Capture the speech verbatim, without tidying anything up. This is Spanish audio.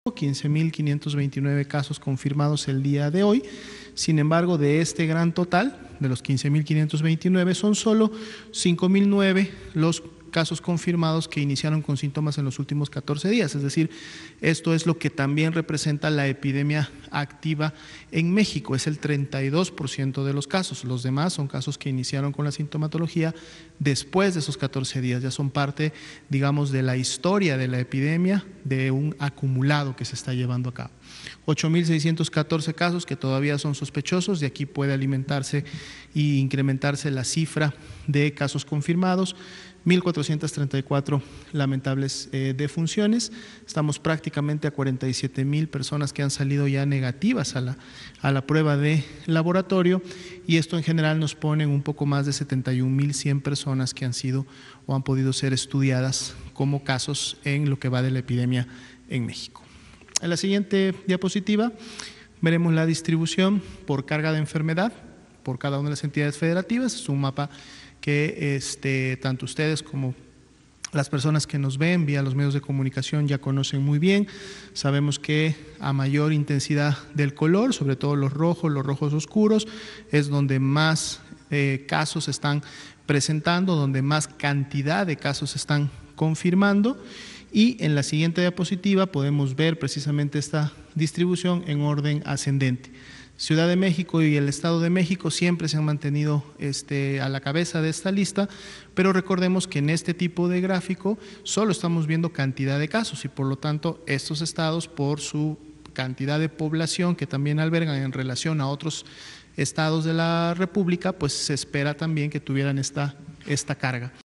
quince mil quinientos veintinueve casos confirmados el día de hoy. Sin embargo, de este gran total, de los quince mil quinientos veintinueve, son solo cinco mil nueve los casos confirmados que iniciaron con síntomas en los últimos catorce días. Es decir, esto es lo que también representa la epidemia activa en México, es el treinta y dos por ciento de los casos. Los demás son casos que iniciaron con la sintomatología después de esos catorce días, ya son parte, digamos, de la historia de la epidemia, de un acumulado que se está llevando a cabo. ocho mil seiscientos catorce casos que todavía son sospechosos, de aquí puede alimentarse e incrementarse la cifra de casos confirmados, mil cuatrocientas treinta y cuatro lamentables eh, defunciones. Estamos prácticamente a cuarenta y siete mil personas que han salido ya negativas a la, a la prueba de laboratorio, y esto en general nos pone en un poco más de setenta y un mil cien personas que han sido o han podido ser estudiadas como casos en lo que va de la epidemia en México. En la siguiente diapositiva veremos la distribución por carga de enfermedad por cada una de las entidades federativas. Es un mapa que este, tanto ustedes como las personas que nos ven vía los medios de comunicación ya conocen muy bien. Sabemos que a mayor intensidad del color, sobre todo los rojos, los rojos oscuros, es donde más eh, casos están presentando, donde más cantidad de casos se están confirmando. Y en la siguiente diapositiva podemos ver precisamente esta distribución en orden ascendente. Ciudad de México y el Estado de México siempre se han mantenido este, a la cabeza de esta lista, pero recordemos que en este tipo de gráfico solo estamos viendo cantidad de casos y por lo tanto estos estados, por su cantidad de población que también albergan en relación a otros estados de la República, pues se espera también que tuvieran esta, esta carga.